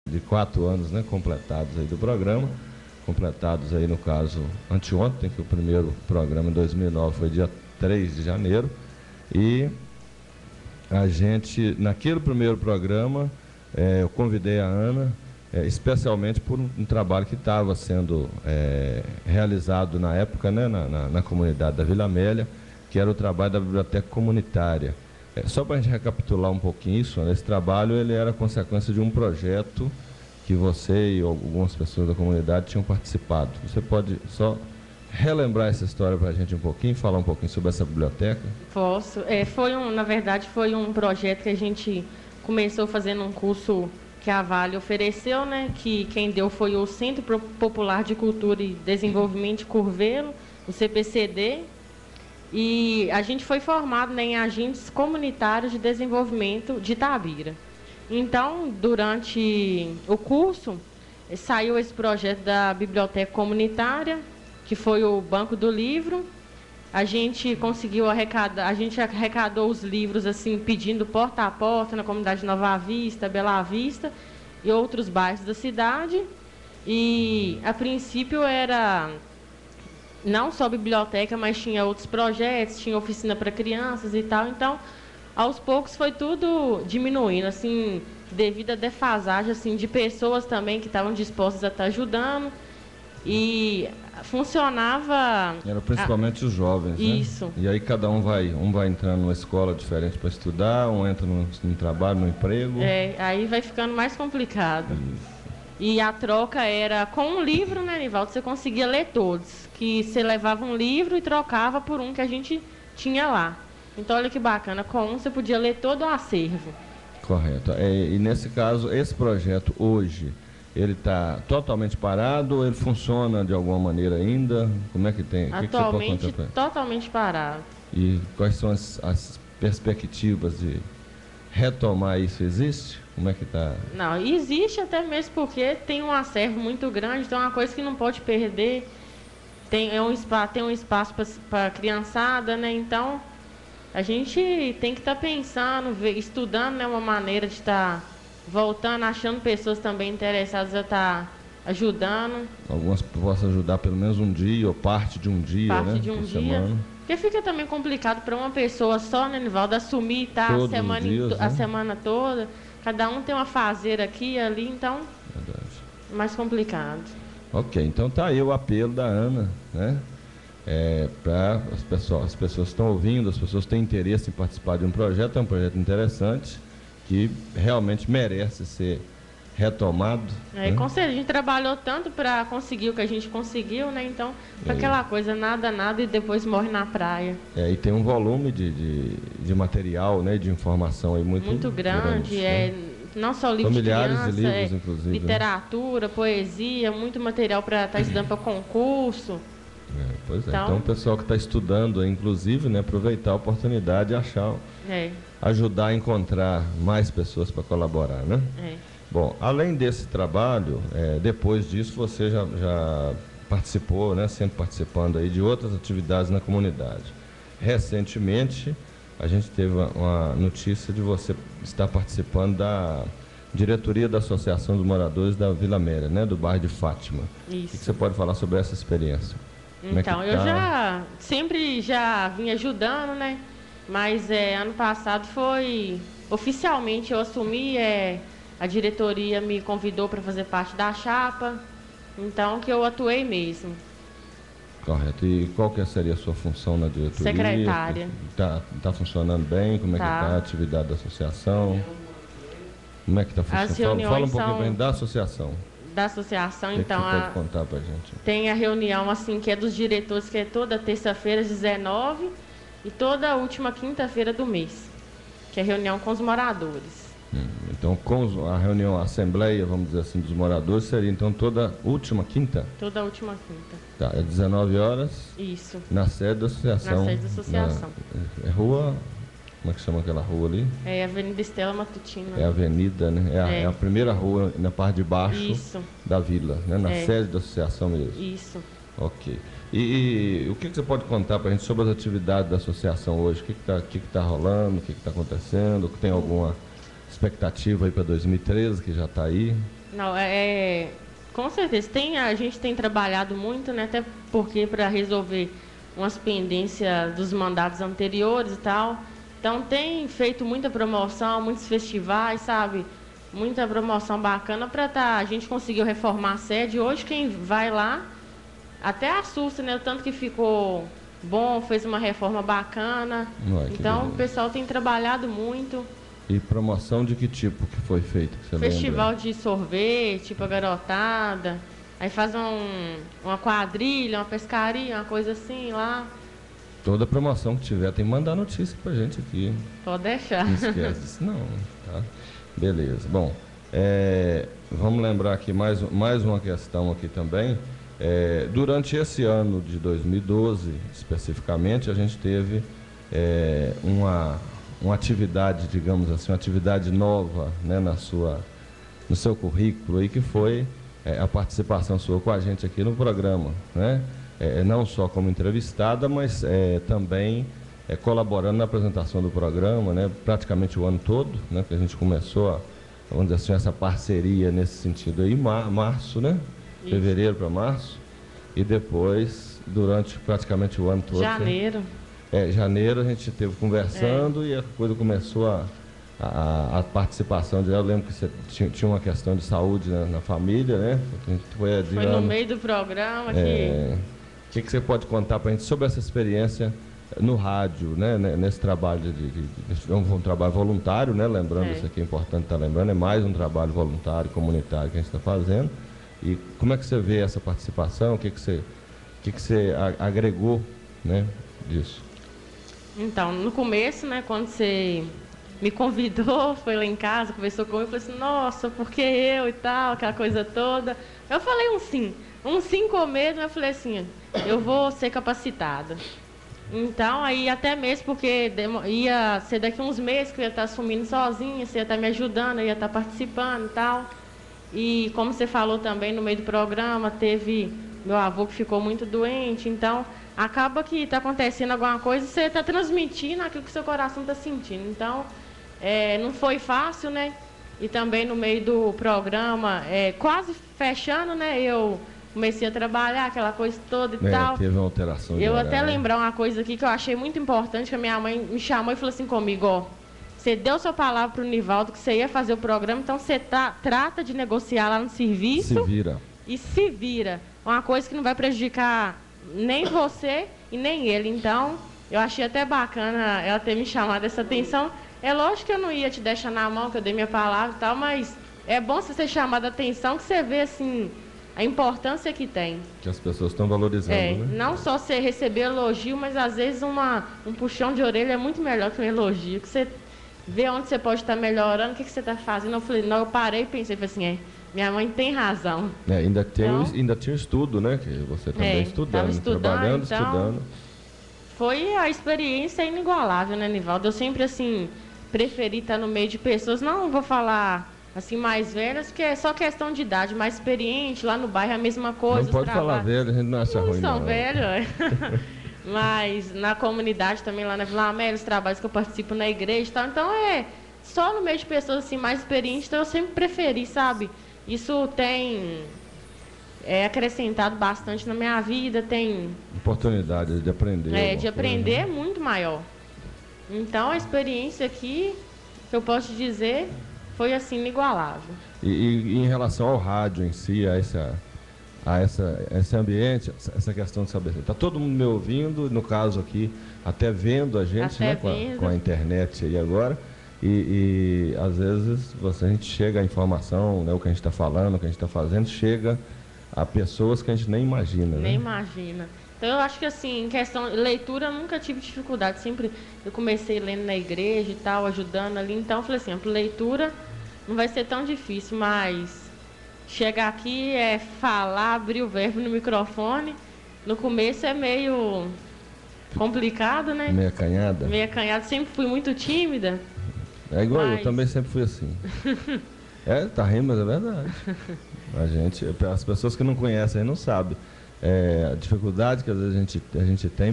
de 4 anos, né, completados aí do programa, completados aí no caso anteontem, que o primeiro programa em 2009 foi dia 3 de janeiro, e a gente, naquele primeiro programa, eu convidei a Ana, especialmente por um trabalho que estava sendo realizado na época, né, na comunidade da Vila Amélia, que era o trabalho da biblioteca comunitária. Só para a gente recapitular um pouquinho isso, né, esse trabalho ele era consequência de um projeto que você e algumas pessoas da comunidade tinham participado. Você pode só relembrar essa história para a gente um pouquinho, falar um pouquinho sobre essa biblioteca? Posso. Na verdade, foi um projeto que a gente começou fazendo um curso que a Vale ofereceu, né? Que quem deu foi o Centro Popular de Cultura e Desenvolvimento de Curvelo, o CPCD. E a gente foi formado, né, em agentes comunitários de desenvolvimento de Itabira. Então, durante o curso, saiu esse projeto da biblioteca comunitária, que foi o Banco do Livro. A gente conseguiu arrecadar, a gente arrecadou os livros assim, pedindo porta a porta na comunidade Nova Vista, Bela Vista e outros bairros da cidade. E a princípio era não só biblioteca, mas tinha outros projetos, tinha oficina para crianças e tal. Então, aos poucos foi tudo diminuindo, assim, devido à defasagem assim, de pessoas também que estavam dispostas a estar ajudando. E funcionava... Era principalmente os jovens, né? Isso. E aí cada um vai entrando numa escola diferente para estudar, um entra num trabalho, num emprego. Aí vai ficando mais complicado. Isso. E a troca era com um livro, né, Nivaldo? Você conseguia ler todos. Que você levava um livro e trocava por um que a gente tinha lá. Então, olha que bacana. Com um você podia ler todo o acervo. Correto. E nesse caso, esse projeto hoje, ele está totalmente parado ou ele funciona de alguma maneira ainda? Como é que tem? Atualmente, totalmente parado. E quais são as perspectivas de retomar isso? Existe? Como é que está? Não, existe até mesmo porque tem um acervo muito grande, então é uma coisa que não pode perder. Tem um espaço para a criançada, né? Então, a gente tem que estar pensando, estudando, né, uma maneira de estar voltando, achando pessoas também interessadas a estar ajudando. Algumas possam ajudar pelo menos um dia ou parte de um dia, parte né? De um dia. Semana. Porque fica também complicado para uma pessoa só, né, Nivaldo, assumir tá, a semana toda. Cada um tem uma fazeira aqui e ali, então é mais complicado. Ok, então tá aí o apelo da Ana, né? Para as pessoas que estão ouvindo, as pessoas que têm interesse em participar de um projeto, é um projeto interessante, que realmente merece ser retomado. Né? Com certeza, a gente trabalhou tanto para conseguir o que a gente conseguiu, né? Então, aquela coisa, nada e depois morre na praia. E tem um volume de material, né, de informação aí muito grande, né? Não só livros de criança, de livros, inclusive, literatura, né? Poesia, muito material para estar estudando para concurso. Pois é, então o pessoal que está estudando, inclusive, né, aproveitar a oportunidade e achar, ajudar a encontrar mais pessoas para colaborar, né? Bom, além desse trabalho, depois disso você já participou, né, sempre participando aí de outras atividades na comunidade. Recentemente, a gente teve uma notícia de você estar participando da diretoria da Associação dos Moradores da Vila Amélia, né, do bairro de Fátima. Isso. O que você pode falar sobre essa experiência? Então, eu sempre vim ajudando, né? Mas ano passado oficialmente eu assumi, a diretoria me convidou para fazer parte da chapa, então que eu atuei mesmo. Correto. E qual que seria a sua função na diretoria? Secretária. Tá funcionando bem? Como é que está a atividade da associação? Como é que está funcionando? Fala um pouquinho para a gente da associação. Da associação, então, você pode contar pra gente? Tem a reunião assim que é dos diretores, que é toda terça-feira às 19 e toda última quinta-feira do mês, que é a reunião com os moradores. Então, a reunião, a assembleia, vamos dizer assim, dos moradores seria então toda última quinta? Toda última quinta. Tá, é 19 horas? Isso. Na sede da associação? Na sede da associação. Rua... Como é que chama aquela rua ali? É a Avenida Estela Matutina. É a avenida, né? É a primeira rua na parte de baixo da vila, né? Na sede da associação mesmo. Isso. Ok. E o que você pode contar para a gente sobre as atividades da associação hoje? O que está rolando? O que está acontecendo? Tem alguma expectativa aí para 2013 que já está aí? Não, com certeza. A gente tem trabalhado muito, né? Até porque para resolver umas pendências dos mandatos anteriores e tal. Então tem feito muita promoção, muitos festivais, sabe? Muita promoção bacana para a gente conseguiu reformar a sede. Hoje quem vai lá até assusta, né? O tanto que ficou bom, fez uma reforma bacana. Então o pessoal tem trabalhado muito. E promoção de que tipo que foi feito? Que você Festival lembra? de sorvete, tipo a garotada. Aí faz uma quadrilha, uma pescaria, uma coisa assim lá. Toda promoção que tiver tem que mandar notícia pra gente aqui. Pode deixar. Não esquece disso não, tá? Beleza. Bom, vamos lembrar aqui mais uma questão aqui também. Durante esse ano de 2012, especificamente, a gente teve uma atividade, digamos assim, uma atividade nova, né, no seu currículo, aí, que foi a participação sua com a gente aqui no programa, né? Não só como entrevistada, mas também colaborando na apresentação do programa, né, praticamente o ano todo, né, que a gente começou, vamos dizer assim, essa parceria nesse sentido aí, março, né? Isso. Fevereiro para março, e depois, durante praticamente o ano todo. Janeiro. Janeiro a gente esteve conversando e a coisa começou a participação de. Eu lembro que você tinha uma questão de saúde na família, né? A gente foi no meio do programa O que você pode contar para a gente sobre essa experiência no rádio, né? Nesse trabalho é um trabalho voluntário, né? Lembrando, isso aqui é importante estar lembrando, é mais um trabalho voluntário, comunitário que a gente está fazendo. E como é que você vê essa participação? O que você agregou, né, disso? Então, no começo, né, quando você me convidou, foi lá em casa, conversou comigo, eu falei assim, nossa, por que eu e tal, aquela coisa toda. Eu falei um sim com medo, mas eu falei assim, eu vou ser capacitada. Então, aí até mesmo porque ia ser daqui uns meses que eu ia estar assumindo sozinha, você ia estar me ajudando, eu ia estar participando e tal. E como você falou também no meio do programa, teve meu avô que ficou muito doente, então acaba que está acontecendo alguma coisa e você está transmitindo aquilo que o seu coração está sentindo. Então, não foi fácil, né? E também no meio do programa, quase fechando, né? Eu comecei a trabalhar, aquela coisa toda e tal. Teve uma alteração. Eu até lembrar uma coisa aqui que eu achei muito importante, que a minha mãe me chamou e falou assim comigo, ó, você deu sua palavra para o Nivaldo que você ia fazer o programa, então você trata de negociar lá no serviço. Se vira. E se vira. Uma coisa que não vai prejudicar nem você e nem ele. Então, eu achei até bacana ela ter me chamado essa atenção. É lógico que eu não ia te deixar na mão, que eu dei minha palavra e tal, mas é bom você ser chamado a atenção, que você vê, assim, a importância que tem. Que as pessoas estão valorizando, né? Não só você receber elogio, mas às vezes um puxão de orelha é muito melhor que um elogio. Que você vê onde você pode estar melhorando, o que você está fazendo. Eu falei, não, eu parei e pensei, falei assim, minha mãe tem razão. Ainda tinha estudo, né? Que você também estudando, trabalhando, então, estudando. Foi a experiência inigualável, né, Nivaldo? Eu sempre, assim, preferi estar no meio de pessoas, não vou falar assim, mais velhas, porque é só questão de idade, mais experiente, lá no bairro é a mesma coisa. Não pode falar velho, a gente não acha ruim, não. Não são velhos, mas na comunidade também, lá na Vila Amélia, os trabalhos que eu participo na igreja e tal, então só no meio de pessoas assim, mais experientes, então eu sempre preferi, sabe? Isso tem acrescentado bastante na minha vida, tem... Oportunidade de aprender. De aprender é muito maior. Então, a experiência aqui, que eu posso dizer, foi assim, inigualável. E em relação ao rádio em si, esse ambiente, essa questão de saber, está todo mundo me ouvindo, no caso aqui, até vendo a gente, né, com a internet aí agora, e às vezes a gente chega a informação, né, o que a gente está falando, o que a gente está fazendo, chega a pessoas que a gente nem imagina. Nem imagina. Então, eu acho que, assim, em questão de leitura, eu nunca tive dificuldade. Sempre eu comecei lendo na igreja e tal, ajudando ali. Então, eu falei assim, leitura não vai ser tão difícil, mas chegar aqui falar, abrir o verbo no microfone. No começo é meio complicado, né? Meio acanhada? Meio acanhada. Sempre fui muito tímida. É igual eu também sempre fui assim. Tá rindo, mas é verdade. As pessoas que não conhecem não sabem. A dificuldade que às vezes a gente tem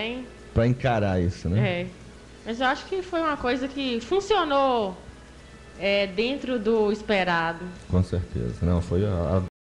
para encarar isso, né? Mas eu acho que foi uma coisa que funcionou dentro do esperado. Com certeza. Não, foi a